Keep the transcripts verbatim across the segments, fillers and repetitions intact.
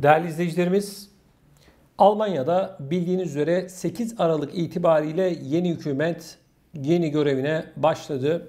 Değerli izleyicilerimiz, Almanya'da bildiğiniz üzere sekiz Aralık itibariyle yeni hükümet yeni görevine başladı.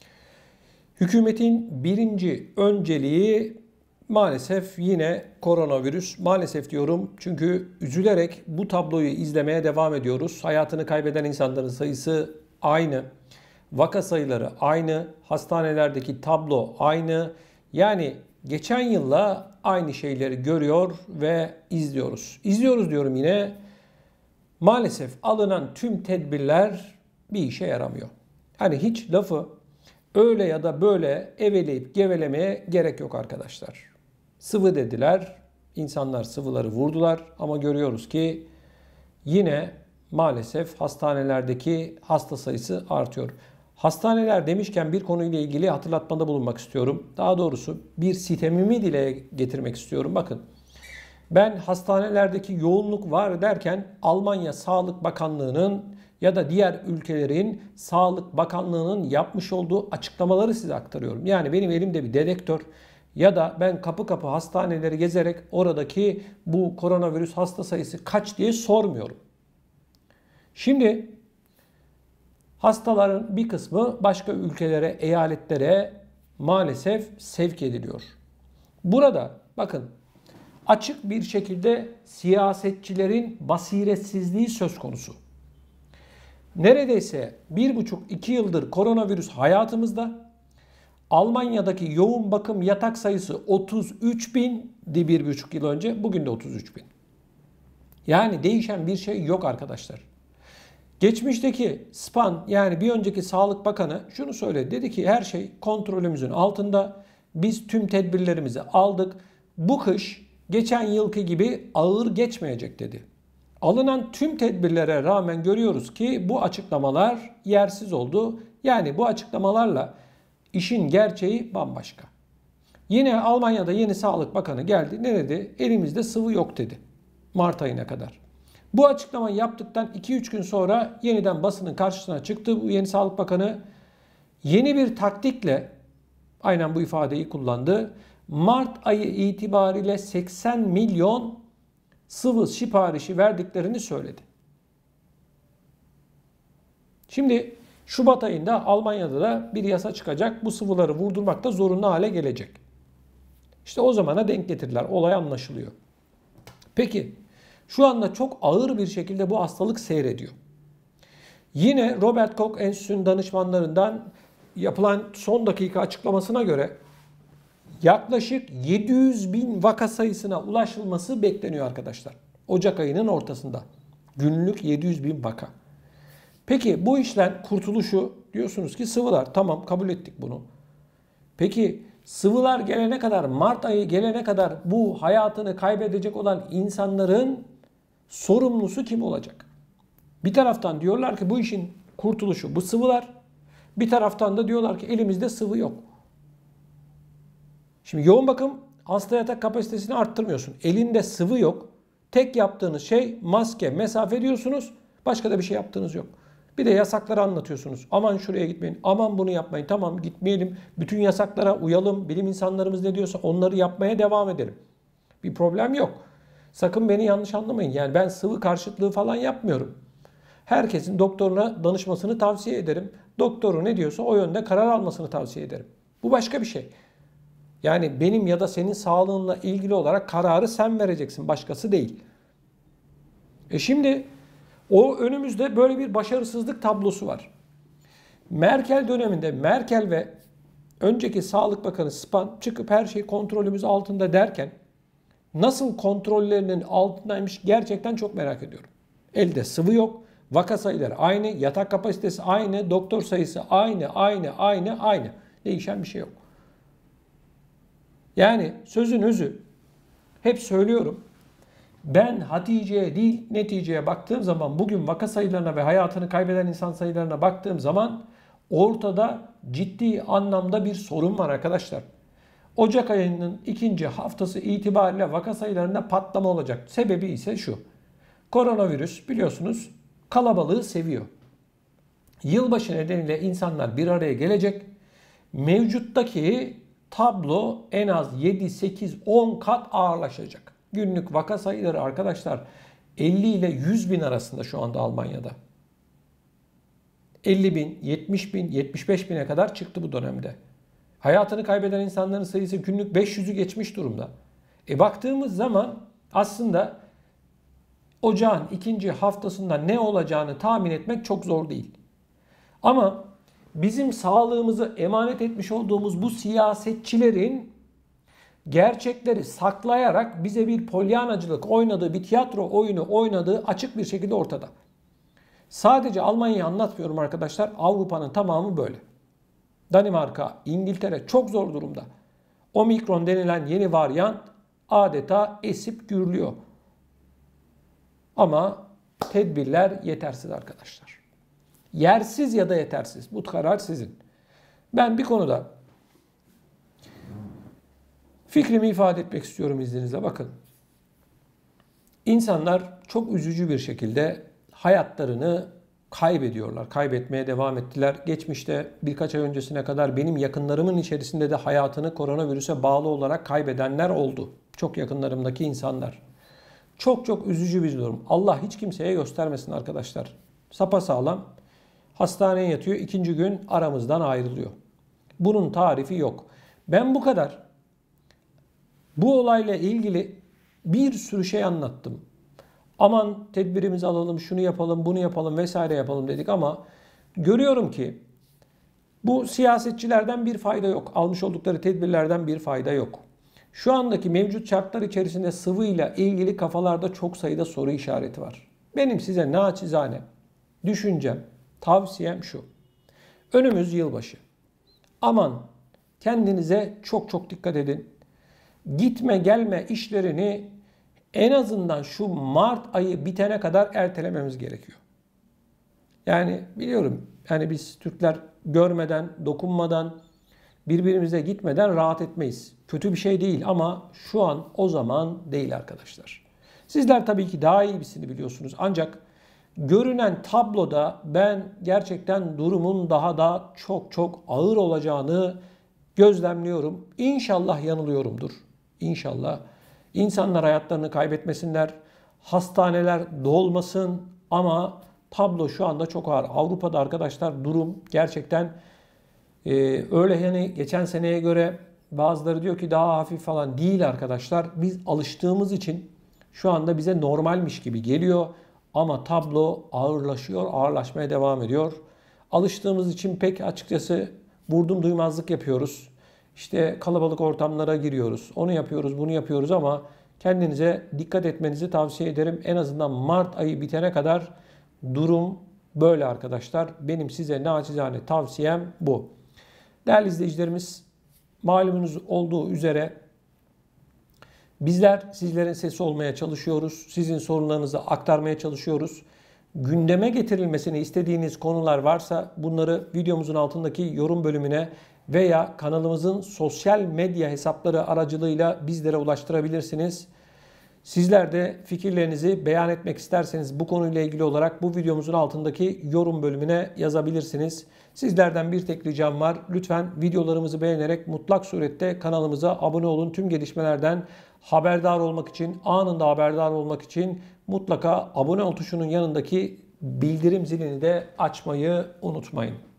Hükümetin birinci önceliği maalesef yine koronavirüs. Maalesef diyorum çünkü üzülerek bu tabloyu izlemeye devam ediyoruz. Hayatını kaybeden insanların sayısı aynı. Vaka sayıları aynı. Hastanelerdeki tablo aynı. Yani geçen yılla aynı şeyleri görüyor ve izliyoruz. İzliyoruz diyorum yine. Maalesef alınan tüm tedbirler bir işe yaramıyor. Hani hiç lafı öyle ya da böyle eveleyip gevelemeye gerek yok arkadaşlar. Sıvı dediler. İnsanlar sıvıları vurdular ama görüyoruz ki yine maalesef hastanelerdeki hasta sayısı artıyor. Hastaneler demişken bir konuyla ilgili hatırlatmada bulunmak istiyorum. Daha doğrusu bir sitemimi dile getirmek istiyorum. Bakın, ben hastanelerdeki yoğunluk var derken Almanya Sağlık Bakanlığı'nın ya da diğer ülkelerin Sağlık Bakanlığı'nın yapmış olduğu açıklamaları size aktarıyorum. Yani benim elimde bir dedektör ya da ben kapı kapı hastaneleri gezerek oradaki bu koronavirüs hasta sayısı kaç diye sormuyorum. Şimdi hastaların bir kısmı başka ülkelere, eyaletlere maalesef sevk ediliyor. Burada bakın açık bir şekilde siyasetçilerin basiretsizliği söz konusu. Neredeyse bir buçuk iki yıldır koronavirüs hayatımızda. Almanya'daki yoğun bakım yatak sayısı otuz üç bindi bir buçuk yıl önce. Bugün de otuz üç bin. Yani değişen bir şey yok arkadaşlar. Geçmişteki Spahn, yani bir önceki Sağlık Bakanı şunu söyledi. Dedi ki her şey kontrolümüzün altında. Biz tüm tedbirlerimizi aldık. Bu kış geçen yılki gibi ağır geçmeyecek dedi. Alınan tüm tedbirlere rağmen görüyoruz ki bu açıklamalar yersiz oldu. Yani bu açıklamalarla işin gerçeği bambaşka. Yine Almanya'da yeni Sağlık Bakanı geldi. Ne dedi? Elimizde sıvı yok dedi. Mart ayına kadar. Bu açıklamayı yaptıktan iki üç gün sonra yeniden basının karşısına çıktı bu yeni Sağlık Bakanı. Yeni bir taktikle aynen bu ifadeyi kullandı. Mart ayı itibariyle seksen milyon sıvı siparişi verdiklerini söyledi. Şimdi Şubat ayında Almanya'da da bir yasa çıkacak. Bu sıvıları vurdurmakta zorunlu hale gelecek. İşte o zamana denk getirdiler. Olay anlaşılıyor. Peki şu anda çok ağır bir şekilde bu hastalık seyrediyor. Yine Robert Koch Enstitüsü'nün danışmanlarından yapılan son dakika açıklamasına göre yaklaşık yedi yüz bin vaka sayısına ulaşılması bekleniyor arkadaşlar. Ocak ayının ortasında. Günlük yedi yüz bin vaka. Peki bu işten kurtuluşu diyorsunuz ki sıvılar. Tamam, kabul ettik bunu. Peki sıvılar gelene kadar, Mart ayı gelene kadar bu hayatını kaybedecek olan insanların sorumlusu kim olacak? Bir taraftan diyorlar ki bu işin kurtuluşu bu sıvılar. Bir taraftan da diyorlar ki elimizde sıvı yok. Şimdi yoğun bakım hasta yatak kapasitesini arttırmıyorsun. Elinde sıvı yok. Tek yaptığınız şey maske, mesafe diyorsunuz. Başka da bir şey yaptığınız yok. Bir de yasakları anlatıyorsunuz. Aman şuraya gitmeyin, aman bunu yapmayın. Tamam, gitmeyelim. Bütün yasaklara uyalım. Bilim insanlarımız ne diyorsa onları yapmaya devam edelim. Bir problem yok. Sakın beni yanlış anlamayın. Yani ben sıvı karşıtlığı falan yapmıyorum. Herkesin doktoruna danışmasını tavsiye ederim. Doktoru ne diyorsa o yönde karar almasını tavsiye ederim. Bu başka bir şey. Yani benim ya da senin sağlığınla ilgili olarak kararı sen vereceksin. Başkası değil. E şimdi o önümüzde böyle bir başarısızlık tablosu var. Merkel döneminde Merkel ve önceki Sağlık Bakanı Spahn çıkıp her şey kontrolümüz altında derken nasıl kontrollerinin altındaymış gerçekten çok merak ediyorum. Elde sıvı yok. Vaka sayıları aynı. Yatak kapasitesi aynı. Doktor sayısı aynı. Aynı. Aynı. Aynı. Değişen bir şey yok. Yani sözün özü, hep söylüyorum. Ben Hatice'ye değil neticeye baktığım zaman, bugün vaka sayılarına ve hayatını kaybeden insan sayılarına baktığım zaman ortada ciddi anlamda bir sorun var arkadaşlar. Ocak ayının ikinci haftası itibariyle vaka sayılarında patlama olacak. Sebebi ise şu. Koronavirüs biliyorsunuz kalabalığı seviyor. Yılbaşı nedeniyle insanlar bir araya gelecek. Mevcuttaki tablo en az yedi, sekiz, on kat ağırlaşacak. Günlük vaka sayıları arkadaşlar elli ile yüz bin arasında şu anda Almanya'da. elli bin, yetmiş bin, yetmiş beş bine kadar çıktı bu dönemde. Hayatını kaybeden insanların sayısı günlük beş yüzü geçmiş durumda. E baktığımız zaman aslında ocağın ikinci haftasında ne olacağını tahmin etmek çok zor değil. Ama bizim sağlığımızı emanet etmiş olduğumuz bu siyasetçilerin gerçekleri saklayarak bize bir polyanacılık oynadığı, bir tiyatro oyunu oynadığı açık bir şekilde ortada. Sadece Almanya'yı anlatmıyorum arkadaşlar. Avrupa'nın tamamı böyle. Danimarka, İngiltere çok zor durumda. Omikron denilen yeni varyant adeta esip gürlüyor. Ama tedbirler yetersiz arkadaşlar. Yersiz ya da yetersiz. Bu karar sizin. Ben bir konuda fikrimi ifade etmek istiyorum izninizle. Bakın. İnsanlar çok üzücü bir şekilde hayatlarını kaybediyorlar. Kaybetmeye devam ettiler. Geçmişte birkaç ay öncesine kadar benim yakınlarımın içerisinde de hayatını koronavirüse bağlı olarak kaybedenler oldu. Çok yakınlarımdaki insanlar. Çok çok üzücü bir durum. Allah hiç kimseye göstermesin arkadaşlar. Sapasağlam hastaneye yatıyor. İkinci gün aramızdan ayrılıyor. Bunun tarifi yok. Ben bu kadar bu olayla ilgili bir sürü şey anlattım. Aman tedbirimizi alalım, şunu yapalım, bunu yapalım vesaire yapalım dedik ama görüyorum ki bu siyasetçilerden bir fayda yok. Almış oldukları tedbirlerden bir fayda yok. Şu andaki mevcut şartlar içerisinde sıvıyla ilgili kafalarda çok sayıda soru işareti var. Benim size naçizane düşüncem, tavsiyem şu. Önümüz yılbaşı. Aman kendinize çok çok dikkat edin. Gitme gelme işlerini en azından şu Mart ayı bitene kadar ertelememiz gerekiyor. Yani biliyorum yani biz Türkler görmeden, dokunmadan, birbirimize gitmeden rahat etmeyiz. Kötü bir şey değil ama şu an o zaman değil arkadaşlar. Sizler tabii ki daha iyisini biliyorsunuz. Ancak görünen tabloda ben gerçekten durumun daha da çok çok ağır olacağını gözlemliyorum. İnşallah yanılıyorumdur. İnşallah. İnsanlar hayatlarını kaybetmesinler. Hastaneler dolmasın ama tablo şu anda çok ağır. Avrupa'da arkadaşlar durum gerçekten e, öyle yani geçen seneye göre bazıları diyor ki daha hafif falan değil arkadaşlar. Biz alıştığımız için şu anda bize normalmiş gibi geliyor. Ama tablo ağırlaşıyor, ağırlaşmaya devam ediyor. Alıştığımız için pek açıkçası vurdum duymazlık yapıyoruz. İşte kalabalık ortamlara giriyoruz. Onu yapıyoruz, bunu yapıyoruz ama kendinize dikkat etmenizi tavsiye ederim. En azından Mart ayı bitene kadar durum böyle arkadaşlar. Benim size naçizane tavsiyem bu. Değerli izleyicilerimiz, malumunuz olduğu üzere bizler sizlerin sesi olmaya çalışıyoruz. Sizin sorunlarınızı aktarmaya çalışıyoruz. Gündeme getirilmesini istediğiniz konular varsa bunları videomuzun altındaki yorum bölümüne veya kanalımızın sosyal medya hesapları aracılığıyla bizlere ulaştırabilirsiniz. Sizler de fikirlerinizi beyan etmek isterseniz bu konuyla ilgili olarak bu videomuzun altındaki yorum bölümüne yazabilirsiniz. Sizlerden bir tek ricam var. Lütfen videolarımızı beğenerek mutlak surette kanalımıza abone olun. Tüm gelişmelerden haberdar olmak için, anında haberdar olmak için mutlaka abone ol tuşunun yanındaki bildirim zilini de açmayı unutmayın.